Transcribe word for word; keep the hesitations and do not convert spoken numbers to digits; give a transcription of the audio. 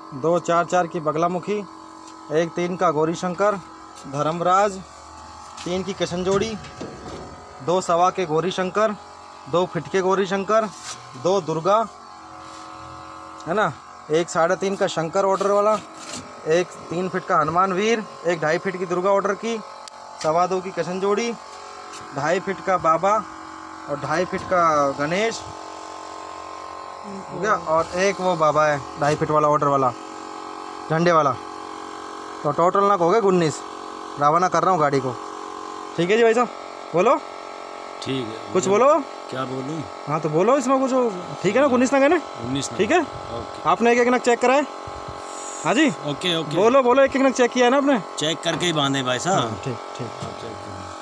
दो चार चार की बगलामुखी, एक तीन का गौरी शंकर, धर्मराज, तीन की किशन जोड़ी, दो सवा के गौरी शंकर, दो फिट के गौरी शंकर, दो दुर्गा है ना, एक साढ़े तीन का शंकर ऑर्डर वाला, एक तीन फिट का हनुमान वीर, एक ढाई फिट की दुर्गा ऑर्डर की, सवा दो की किशन जोड़ी, ढाई फिट का बाबा और ढाई फिट का गणेश हो गया, और एक वो बाबा है ढाई फिट वाला ऑर्डर वाला झंडे वाला। तो टोटल ना हो गए उन्नीस। रवाना कर रहा हूँ गाड़ी को। ठीक है जी भाई साहब, बोलो। ठीक है, कुछ बोलो। क्या बोलूँ? हाँ तो बोलो इसमें कुछ। ठीक है ना, उन्नीस ना कहने? उन्नीस। ठीक है, ओके। आपने एक एक नग चेक कराए? हाँ जी, ओके ओके। बोलो बोलो, एक एक नग चेक किया है ना आपने? चेक करके ही बांधे भाई साहब। ठीक ठीक। आप चेक करें।